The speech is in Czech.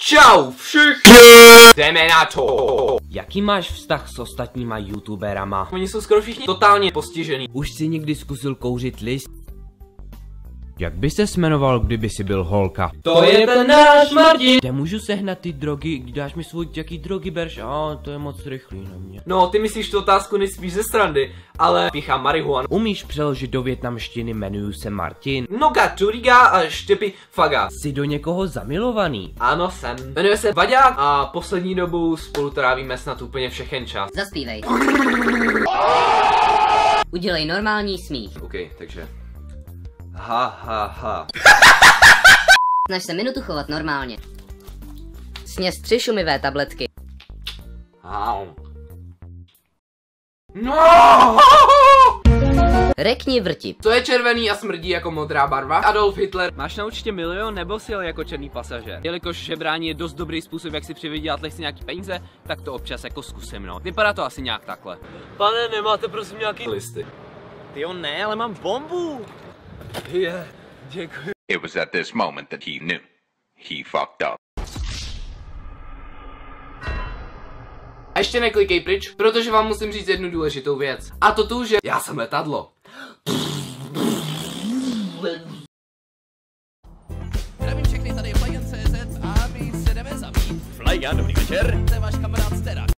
Čau všichni! Jdeme na to! Jaký máš vztah s ostatníma youtuberama? Oni jsou skoro všichni totálně postižený. Už jsi někdy zkusil kouřit list? Jak by se jmenoval, kdyby si byl holka? To je ten náš Martin! Kde můžu sehnat ty drogy? Dáš mi svůj, jaký drogy berš? To je moc rychlý na mě. No, ty myslíš tu otázku nejspíš ze srandy, ale píchám marihuanu. Umíš přeložit do vietnamštiny, jmenuju se Martin? Noga Turiga a štěpy Faga. Jsi do někoho zamilovaný? Ano, jsem. Jmenuje se Vaďák a poslední dobu spolu trávíme snad úplně všechen čas. Zaspívej. Udělej normální smích. OK, takže... Ha, ha, ha. Snaž se minutu chovat normálně. Sněz 3 šumivé tabletky. Au. No! Rekni vrtip. To je červený a smrdí jako modrá barva. Adolf Hitler. Máš na účtě milion nebo si jel jako černý pasažér? Jelikož žebrání je dost dobrý způsob, jak si přivydělat lehce nějaký peníze, tak to občas jako zkusím, no. Vypadá to asi nějak takhle. Pane, nemáte prosím nějaký Listy. Tyjo, ne, ale mám bombu. Děkuji. It was at this moment that he knew. He fucked up. A ještě neklikej pryč, protože vám musím říct jednu důležitou věc. A to tu, že já jsem letadlo. Zdravím všechny, tady je Flagan.cz a my se jdeme zabít. Flagan, dobrý večer. To je váš kamarád Stera.